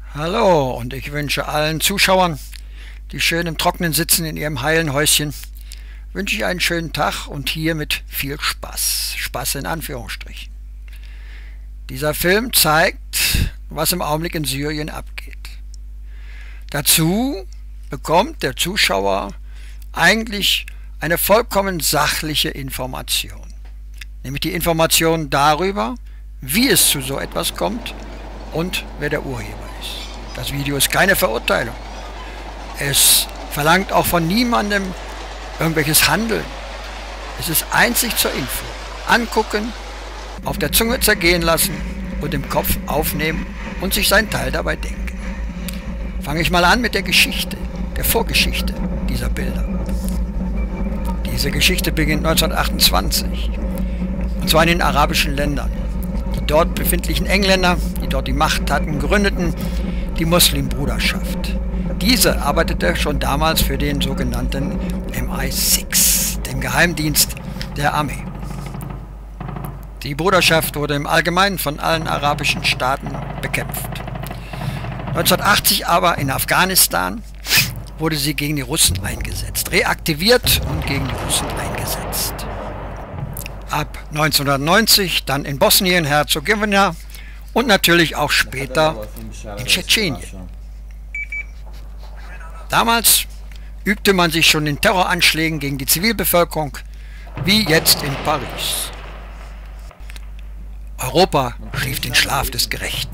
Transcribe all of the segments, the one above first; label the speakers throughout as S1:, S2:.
S1: Hallo und ich wünsche allen Zuschauern, die schön im Trockenen sitzen in ihrem heilen Häuschen, wünsche ich einen schönen Tag und hier mit viel Spaß. Spaß in Anführungsstrichen. Dieser Film zeigt, was im Augenblick in Syrien abgeht. Dazu bekommt der Zuschauer eigentlich eine vollkommen sachliche Information. Nämlich die Information darüber, wie es zu so etwas kommt und wer der Urheber ist. Das Video ist keine Verurteilung. Es verlangt auch von niemandem irgendwelches Handeln. Es ist einzig zur Info. Angucken, auf der Zunge zergehen lassen und im Kopf aufnehmen und sich sein Teil dabei denken. Fange ich mal an mit der Geschichte, der Vorgeschichte dieser Bilder. Diese Geschichte beginnt 1928, und zwar in den arabischen Ländern. Die dort befindlichen Engländer, die dort die Macht hatten, gründeten die Muslimbruderschaft. Diese arbeitete schon damals für den sogenannten MI6, den Geheimdienst der Armee. Die Bruderschaft wurde im Allgemeinen von allen arabischen Staaten bekämpft. 1980 aber in Afghanistan wurde sie gegen die Russen eingesetzt, reaktiviert und gegen die Russen eingesetzt. Ab 1990 dann in Bosnien-Herzegowina und natürlich auch später in Tschetschenien. Damals übte man sich schon in Terroranschlägen gegen die Zivilbevölkerung, wie jetzt in Paris. Europa schlief den Schlaf des Gerechten.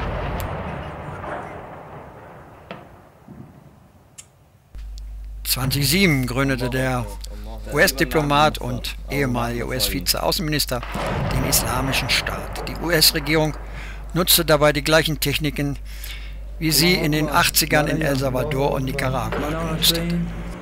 S1: (2007) gründete der US-Diplomat und ehemalige US-Vize-Außenminister den Islamischen Staat. Die US-Regierung nutzte dabei die gleichen Techniken, wie sie in den 80ern in El Salvador und Nicaragua genutzt hatte.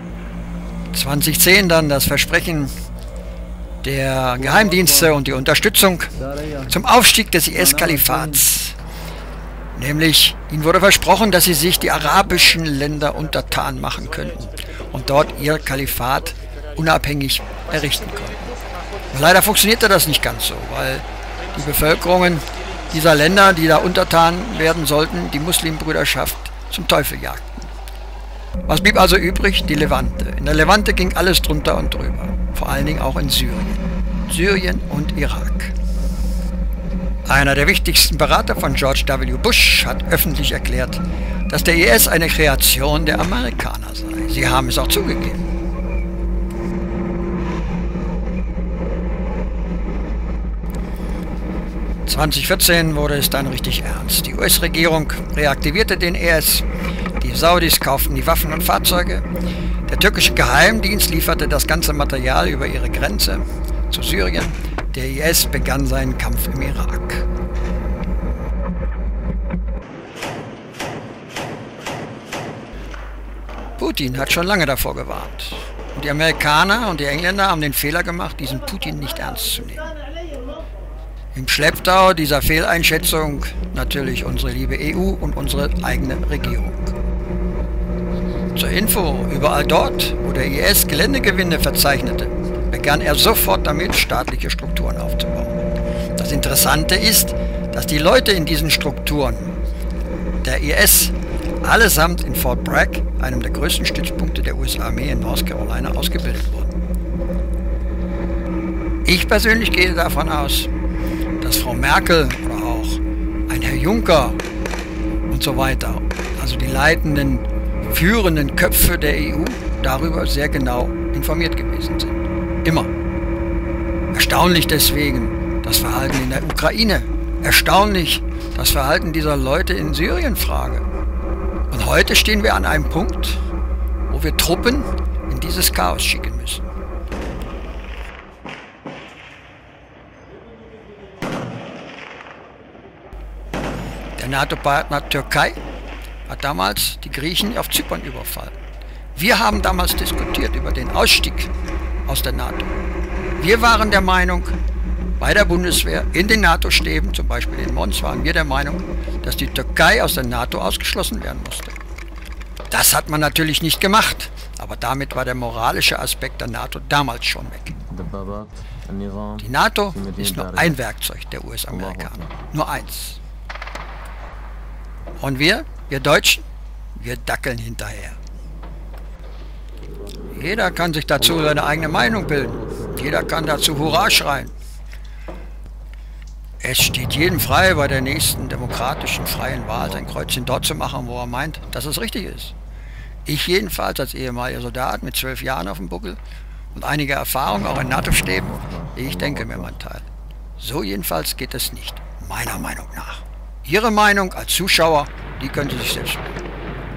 S1: 2010 dann das Versprechen der Geheimdienste und die Unterstützung zum Aufstieg des IS-Kalifats. Nämlich, ihnen wurde versprochen, dass sie sich die arabischen Länder untertan machen könnten und dort ihr Kalifat unabhängig errichten konnten. Und leider funktionierte das nicht ganz so, weil die Bevölkerungen dieser Länder, die da untertan werden sollten, die Muslimbrüderschaft zum Teufel jagten. Was blieb also übrig? Die Levante. In der Levante ging alles drunter und drüber, vor allen Dingen auch in Syrien. Syrien und Irak. Einer der wichtigsten Berater von George W. Bush hat öffentlich erklärt, dass der IS eine Kreation der Amerikaner sei. Sie haben es auch zugegeben. (2014) wurde es dann richtig ernst. Die US-Regierung reaktivierte den IS, die Saudis kauften die Waffen und Fahrzeuge, der türkische Geheimdienst lieferte das ganze Material über ihre Grenze zu Syrien, der IS begann seinen Kampf im Irak. Putin hat schon lange davor gewarnt. Und die Amerikaner und die Engländer haben den Fehler gemacht, diesen Putin nicht ernst zu nehmen. Im Schlepptau dieser Fehleinschätzung natürlich unsere liebe EU und unsere eigene Regierung. Zur Info, überall dort, wo der IS Geländegewinne verzeichnete, begann er sofort damit, staatliche Strukturen aufzubauen. Das Interessante ist, dass die Leute in diesen Strukturen, der IS, allesamt in Fort Bragg, einem der größten Stützpunkte der US-Armee in North Carolina, ausgebildet wurden. Ich persönlich gehe davon aus, dass Frau Merkel oder auch ein Herr Juncker und so weiter, also die leitenden, führenden Köpfe der EU, darüber sehr genau informiert gewesen sind. Immer. Erstaunlich deswegen das Verhalten in der Ukraine. Erstaunlich das Verhalten dieser Leute in Syrien-Frage. Und heute stehen wir an einem Punkt, wo wir Truppen in dieses Chaos schicken müssen. Der NATO-Partner Türkei hat damals die Griechen auf Zypern überfallen. Wir haben damals diskutiert über den Ausstieg aus der NATO. Wir waren der Meinung, bei der Bundeswehr, in den NATO-Stäben, zum Beispiel in Mons, waren wir der Meinung, dass die Türkei aus der NATO ausgeschlossen werden musste. Das hat man natürlich nicht gemacht, aber damit war der moralische Aspekt der NATO damals schon weg. Die NATO ist nur ein Werkzeug der US-Amerikaner, nur eins. Und wir Wir Deutschen, wir dackeln hinterher. Jeder kann sich dazu seine eigene Meinung bilden. Jeder kann dazu Hurra schreien. Es steht jedem frei, bei der nächsten demokratischen, freien Wahl sein Kreuzchen dort zu machen, wo er meint, dass es richtig ist. Ich jedenfalls als ehemaliger Soldat mit 12 Jahren auf dem Buckel und einige Erfahrung auch in NATO-Stäben, ich denke mir mein Teil. So jedenfalls geht es nicht, meiner Meinung nach. Ihre Meinung als Zuschauer, die können Sie sich selbst bilden.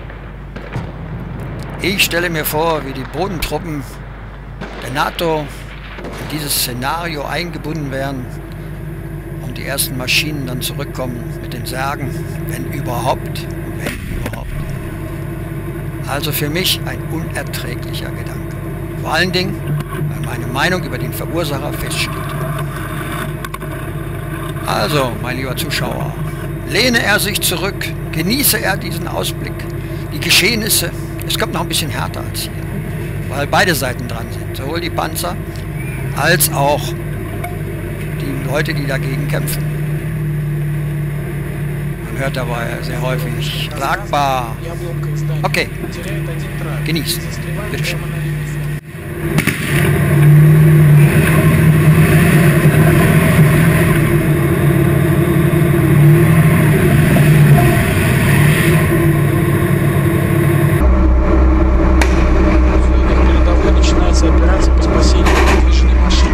S1: Ich stelle mir vor, wie die Bodentruppen der NATO in dieses Szenario eingebunden werden und die ersten Maschinen dann zurückkommen mit den Särgen, wenn überhaupt, wenn überhaupt. Also für mich ein unerträglicher Gedanke. Vor allen Dingen, weil meine Meinung über den Verursacher feststeht. Also, mein lieber Zuschauer, lehne er sich zurück, genieße er diesen Ausblick, die Geschehnisse. Es kommt noch ein bisschen härter als hier, weil beide Seiten dran sind, sowohl die Panzer als auch die Leute, die dagegen kämpfen. Man hört dabei sehr häufig Akbar. Okay, genießen. Bitteschön.
S2: Операция по спасению подвижной машины.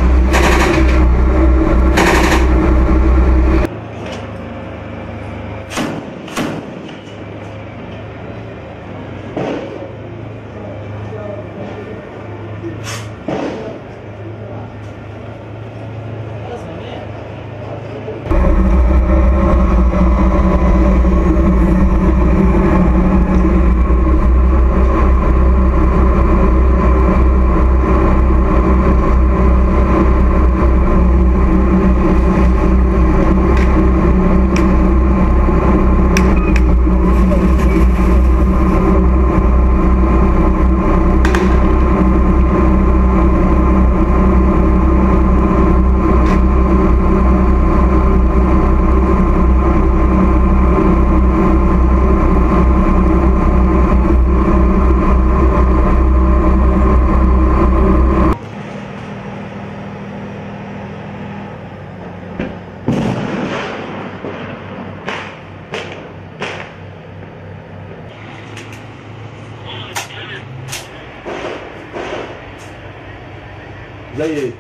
S3: Заедь.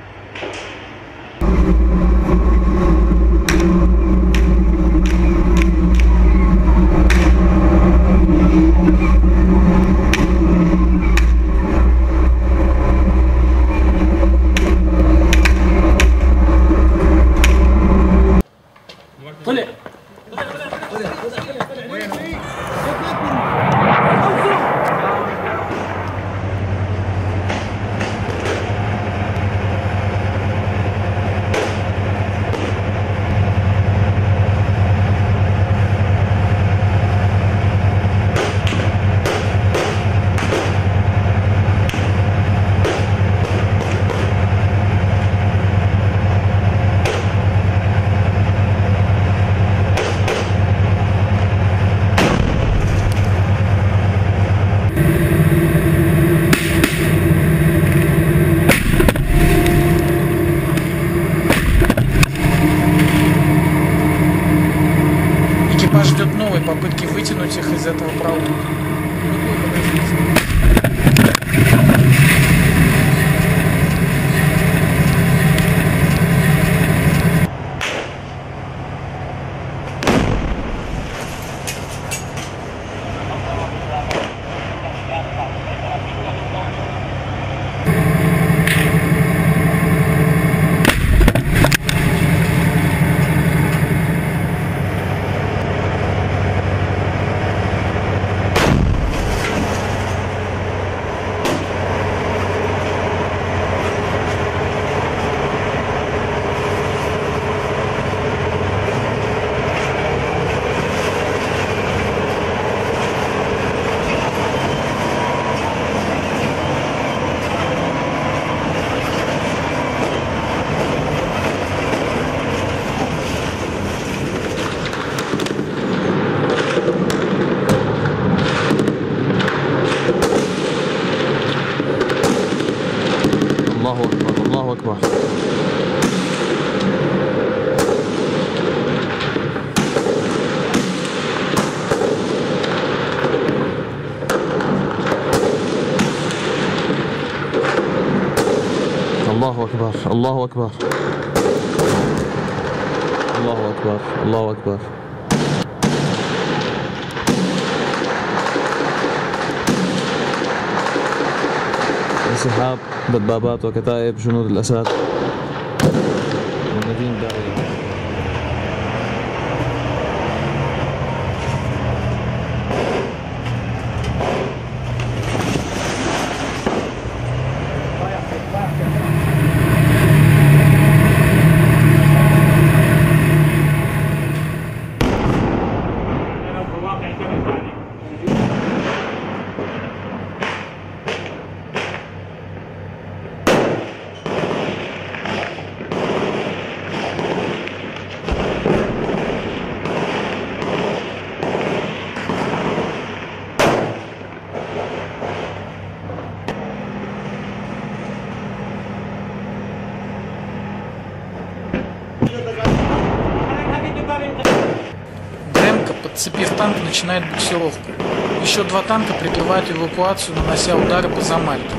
S2: Толя! Экипаж ждет новой попытки вытянуть их из этого проулка.
S3: أكبر الله أكبر الله أكبر الله أكبر. انسحاب دبابات وكتائب جنود الأسد والنادين داعية.
S2: ДМК, подцепив танк, начинает буксировку. Еще 2 танка прикрывают эвакуацию, нанося удары по Замальту.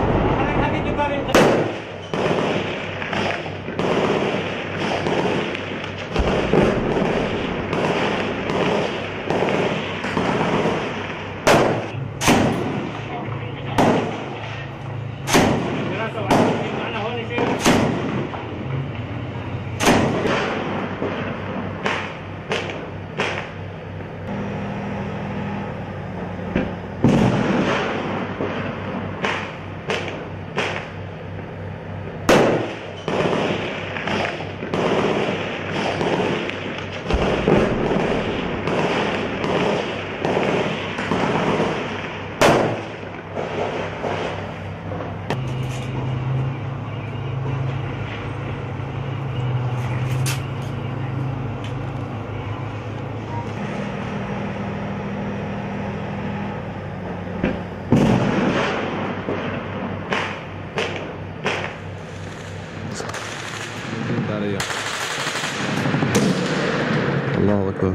S2: الله أكبر.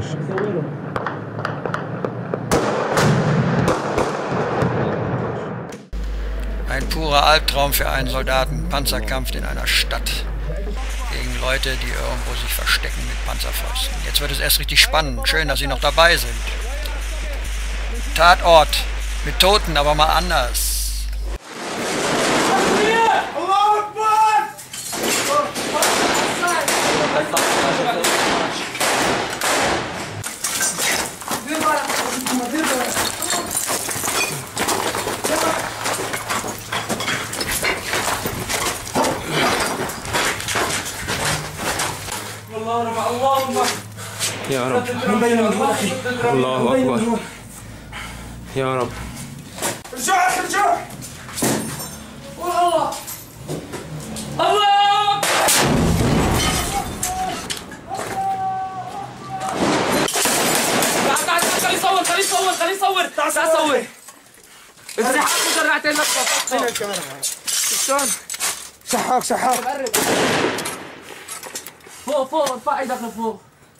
S1: Ein purer Albtraum für einen Soldaten, Panzerkampf in einer Stadt gegen Leute, die irgendwo sich verstecken mit Panzerfäusten. Jetzt wird es erst richtig spannend. Schön, dass Sie noch dabei sind. Tatort mit Toten, aber mal anders.
S3: يا رب الله أكبر يا رب.
S4: ارجع ارجع والله الله تعال خليه يصور خليه يصور خليه يصور تعال صور انسحاب وزرعتين لطفه فين الكاميرا شلون سحاق سحاق فوق فوق ارفع ايدك لفوق.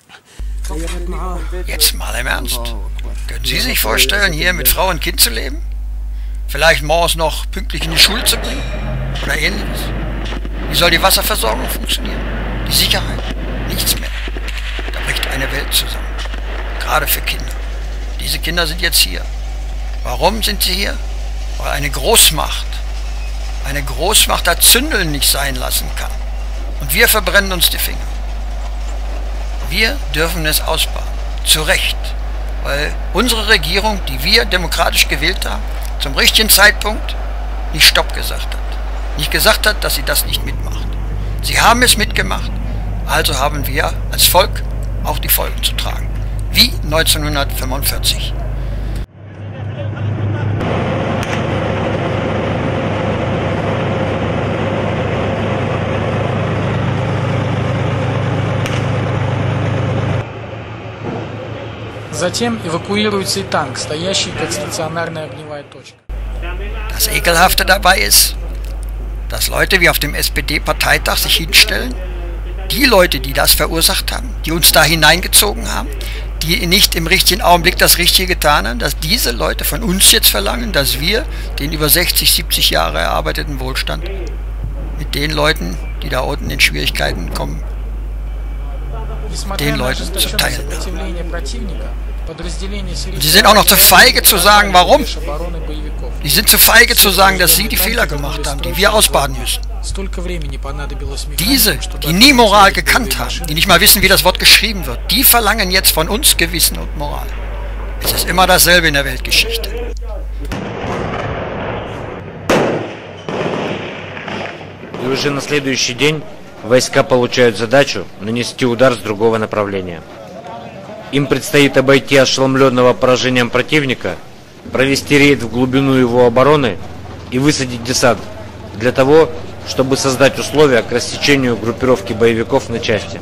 S1: Jetzt mal im Ernst. Können Sie sich vorstellen, hier mit Frau und Kind zu leben? Vielleicht morgens noch pünktlich in die Schule zu bringen? Oder ähnliches? Wie soll die Wasserversorgung funktionieren? Die Sicherheit? Nichts mehr. Da bricht eine Welt zusammen. Gerade für Kinder. Diese Kinder sind jetzt hier. Warum sind sie hier? Weil eine Großmacht das Zündeln nicht sein lassen kann. Und wir verbrennen uns die Finger. Wir dürfen es ausbauen. Zu Recht. Weil unsere Regierung, die wir demokratisch gewählt haben, zum richtigen Zeitpunkt nicht Stopp gesagt hat. Nicht gesagt hat, dass sie das nicht mitmacht. Sie haben es mitgemacht. Also haben wir als Volk auch die Folgen zu tragen. Wie 1945.
S2: Затем эвакуируется и танк, стоящий как стационарная огневая точка.
S1: Das Ekelhafte dabei ist, dass Leute wie auf dem SPD-Parteitag sich hinstellen, die Leute, die das verursacht haben, die uns da hineingezogen haben, die nicht im richtigen Augenblick das Richtige getan haben, dass diese Leute von uns jetzt verlangen, dass wir den über 60, 70 Jahre erarbeiteten Wohlstand mit den Leuten, die da unten in Schwierigkeiten kommen, den Leuten zu teilen. Und sie sind auch noch zu feige zu sagen, warum. Die sind zu feige zu sagen, dass sie die Fehler gemacht haben, die wir ausbaden müssen. Diese, die nie Moral gekannt haben, die nicht mal wissen, wie das Wort geschrieben wird, die verlangen jetzt von uns Gewissen und Moral. Es ist immer dasselbe in der Weltgeschichte.
S5: И уже на следующий день войска получают задачу нанести удар с другого направления. Им предстоит обойти ошеломленного поражением противника, провести рейд в глубину его обороны и высадить десант для того, чтобы создать условия к рассечению группировки боевиков на части.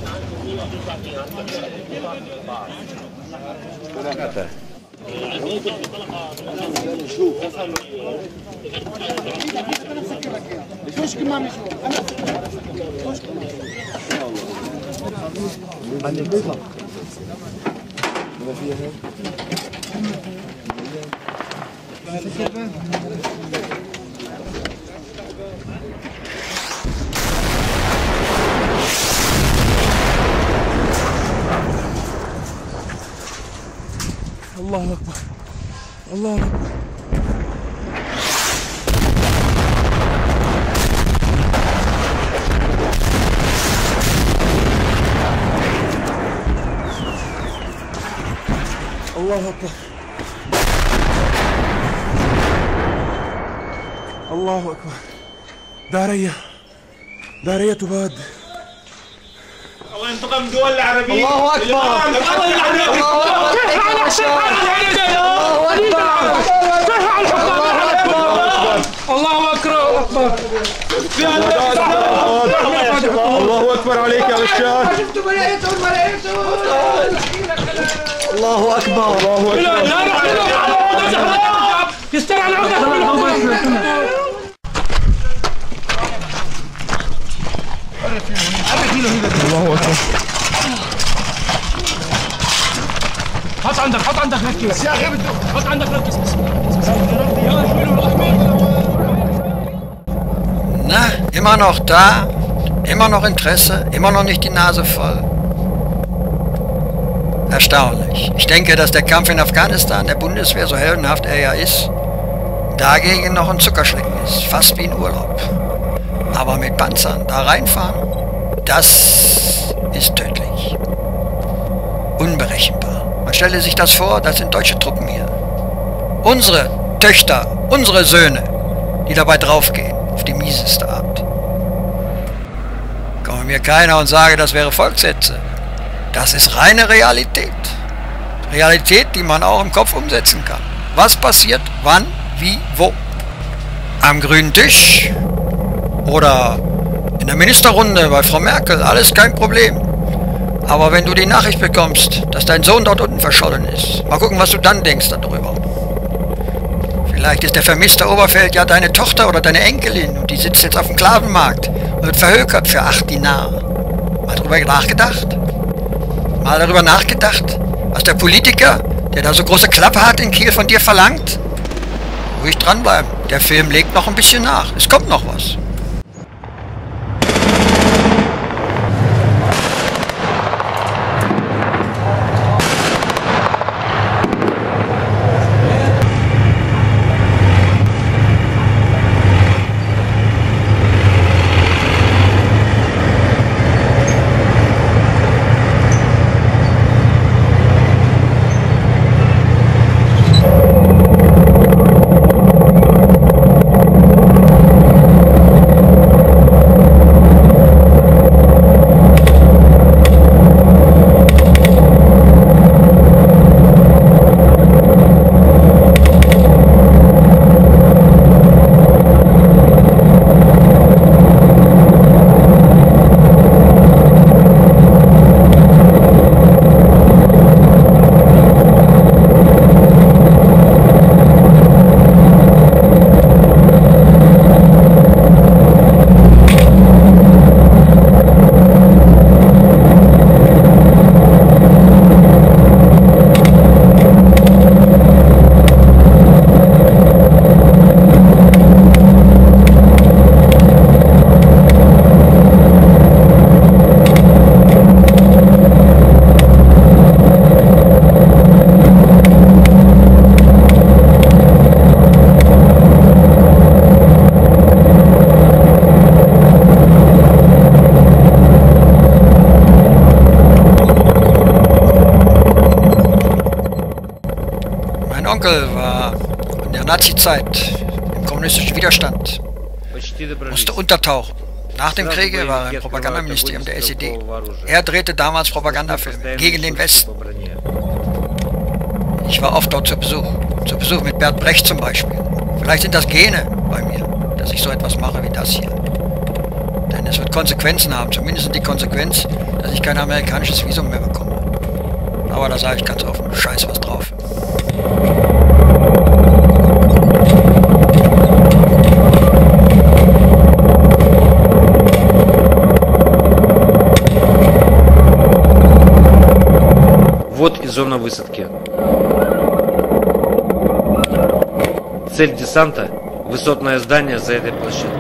S2: الله أكبر الله أكبر الله أكبر الله أكبر دارية تباد
S6: الله ينتقم دول العربية.
S1: الله أكبر
S2: الله أكبر
S6: الله أكبر عليك يا بشار.
S1: الله أكبر
S2: يستمع العقد
S6: الله أكبر.
S2: حط عندك ركز يا أخي حط عندك ركز
S1: Na, immer noch da, immer noch Interesse, immer noch nicht die Nase voll. Erstaunlich. Ich denke, dass der Kampf in Afghanistan der Bundeswehr, so heldenhaft er ja ist, dagegen noch ein Zuckerschlecken ist, fast wie ein Urlaub. Aber mit Panzern da reinfahren, das ist tödlich. Unberechenbar. Man stelle sich das vor, das sind deutsche Truppen hier. Unsere Töchter, unsere Söhne, die dabei draufgehen, auf die mieseste Art. Komme mir keiner und sage, das wäre Volkshetze. Das ist reine Realität. Realität, die man auch im Kopf umsetzen kann. Was passiert, wann, wie, wo. Am grünen Tisch oder in der Ministerrunde bei Frau Merkel, alles kein Problem. Aber wenn du die Nachricht bekommst, dass dein Sohn dort unten verschollen ist, mal gucken, was du dann denkst darüber. Vielleicht ist der vermisste Oberfeld ja deine Tochter oder deine Enkelin und die sitzt jetzt auf dem Sklavenmarkt und wird verhökert für 8 Dinar. Mal darüber nachgedacht? Mal darüber nachgedacht, was der Politiker, der da so große Klappe hat in Kiel, von dir verlangt? Ruhig dranbleiben. Der Film legt noch ein bisschen nach. Es kommt noch was. Onkel war in der Nazi-Zeit im kommunistischen Widerstand,
S5: Почти добрались.
S1: musste untertauchen. Nach dem Kriege war er im Propagandaministerium der SED. Er drehte damals Propagandafilme gegen den Westen. Ich war oft dort zu Besuch mit Bert Brecht zum Beispiel. Vielleicht sind das Gene bei mir, dass ich so etwas mache wie das hier. Denn es wird Konsequenzen haben, zumindest die Konsequenz, dass ich kein amerikanisches Visum mehr bekomme. Aber da sage ich ganz offen, scheiß was drauf.
S5: Вот и зона высадки. Цель десанта – высотное здание за этой площадкой.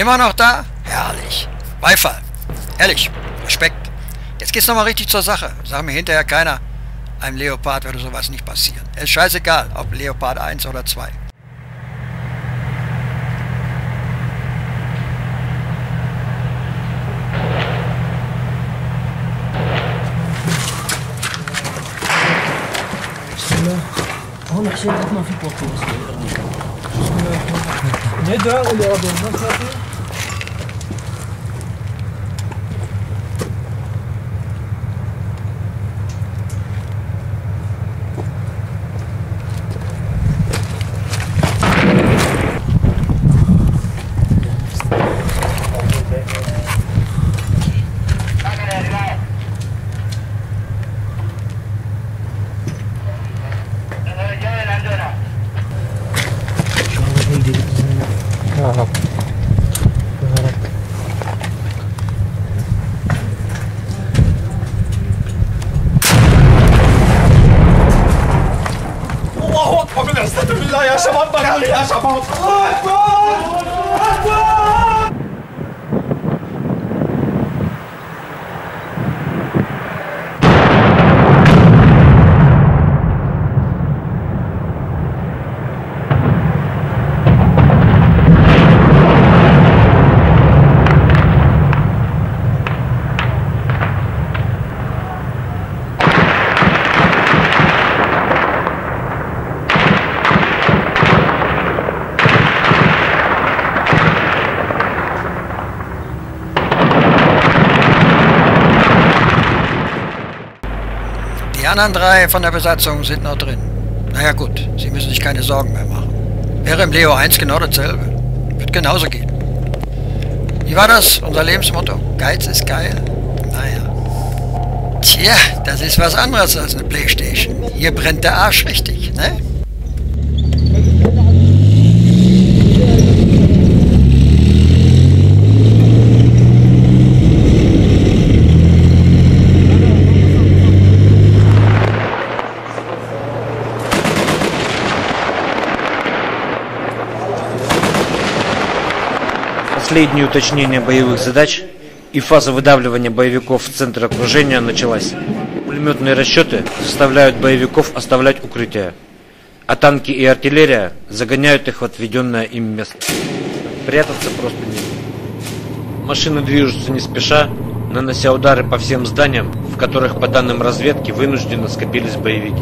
S1: Immer noch da? Herrlich. Beifall. Ehrlich. Respekt. Jetzt geht's nochmal richtig zur Sache. Sag mir hinterher keiner, einem Leopard würde sowas nicht passieren. Es ist scheißegal, ob Leopard 1 oder 2.
S6: الله اكبر بالعزة بالله يا شباب بغالي يا شباب الله اكبر اكبر.
S1: Die anderen 3 von der Besatzung sind noch drin. Naja gut, Sie müssen sich keine Sorgen mehr machen. Wäre im Leo 1 genau dasselbe. Wird genauso gehen. Wie war das, unser Lebensmotto? Geiz ist geil? Naja. Tja, das ist was anderes als eine Playstation. Hier brennt der Arsch richtig, ne?
S5: Последнее уточнение боевых задач и фаза выдавливания боевиков в центр окружения началась. Пулеметные расчеты заставляют боевиков оставлять укрытие, а танки и артиллерия загоняют их в отведенное им место. Прятаться просто не. Машины движутся не спеша, нанося удары по всем зданиям, в которых, по данным разведки, вынужденно скопились боевики.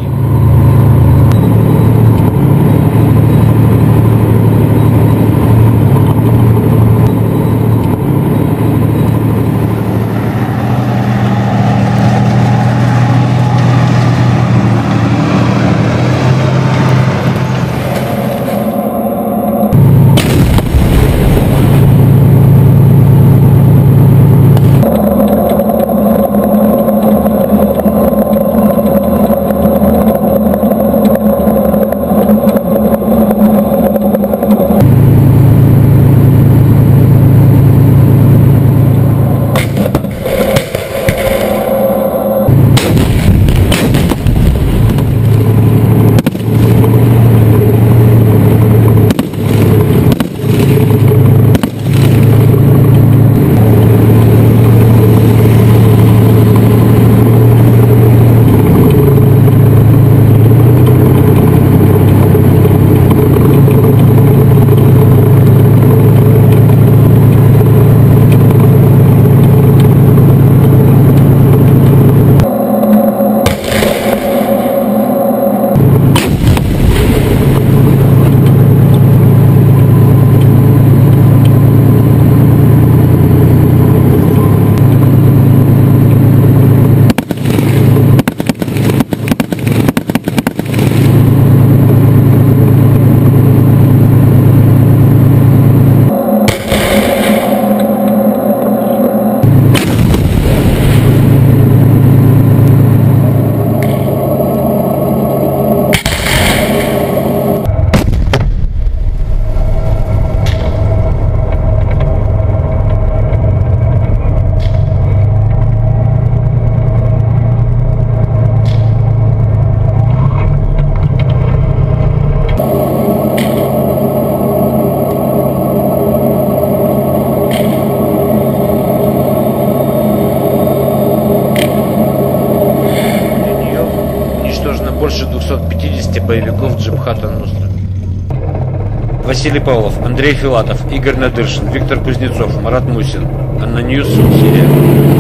S5: Хата Ностра. Василий Павлов, Андрей Филатов, Игорь Надыршин, Виктор Кузнецов, Марат Мусин. Анна Ньюс, Сирия.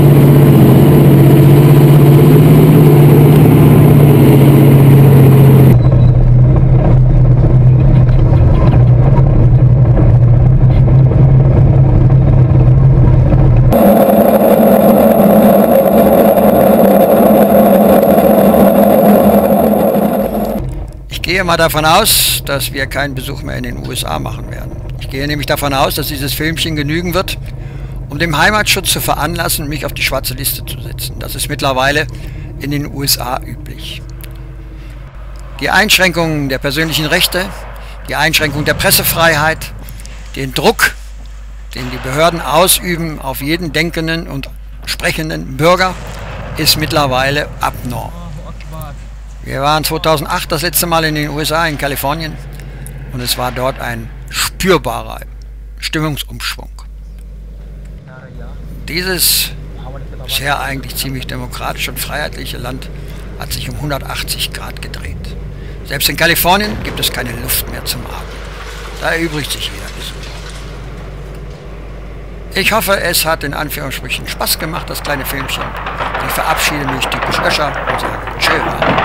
S1: Ich gehe mal davon aus, dass wir keinen Besuch mehr in den USA machen werden. Ich gehe nämlich davon aus, dass dieses Filmchen genügen wird, um dem Heimatschutz zu veranlassen, mich auf die schwarze Liste zu setzen. Das ist mittlerweile in den USA üblich. Die Einschränkungen der persönlichen Rechte, die Einschränkung der Pressefreiheit, den Druck, den die Behörden ausüben auf jeden denkenden und sprechenden Bürger, ist mittlerweile abnorm. Wir waren 2008 das letzte Mal in den USA, in Kalifornien, und es war dort ein spürbarer Stimmungsumschwung. Dieses bisher eigentlich ziemlich demokratische und freiheitliche Land hat sich um 180 Grad gedreht. Selbst in Kalifornien gibt es keine Luft mehr zum Atmen. Da erübrigt sich jeder Besuch. Ich hoffe, es hat in Anführungsstrichen Spaß gemacht, das kleine Filmchen. Ich verabschiede mich typisch Öscher und sage Tschö.